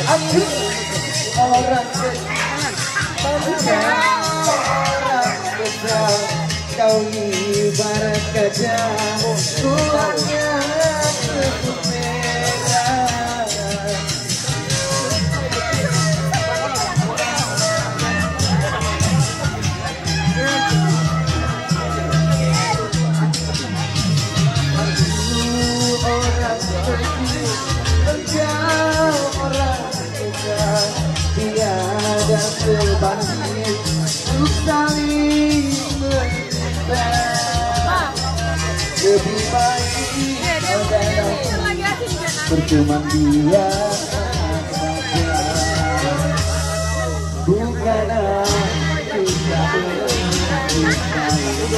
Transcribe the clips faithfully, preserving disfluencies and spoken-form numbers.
Aku orang kecil, orang besar, kau ibarat gajah, tulangnya cukup merah. Orang kecil, engkau orang besar, tiada sebanding untuk saling mencinta. Lebih baik kau dan aku berteman biasa saja. Bukan aku tak mencintai,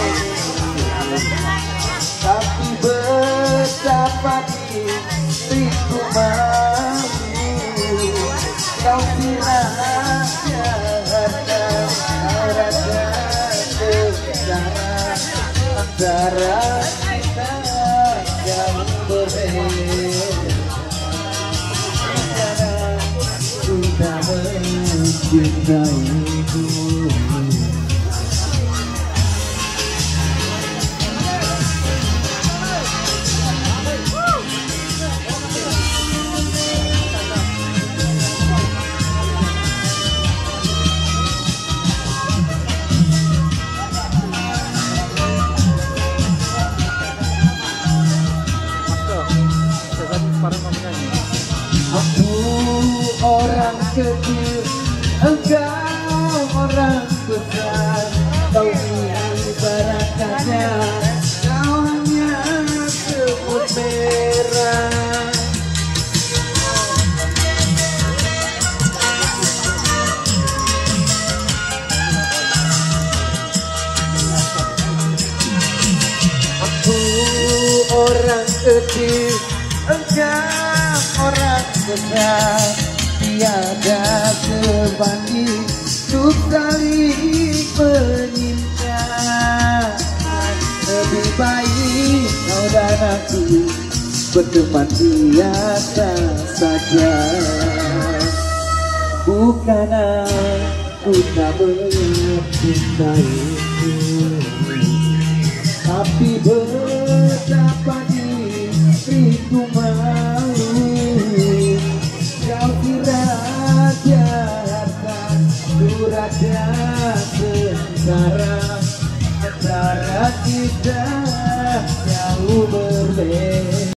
tapi betapa diriku mau kau sia-sia harta rasa sengsara antara kita yang berbeda. Karena sudah mencintaimu. Aku orang kecil, engkau orang besar, kau ibarat gajah, kau hanya semut merah. Aku orang kecil, engkau orang besar, tiada sebanding untuk saling menyinta. Lebih baik kau dan aku berteman biasa saja. Bukan aku tak mencintaimu, tapi betapa diriku mau kau kira harta surada sengsara antara kita jauh berbeda.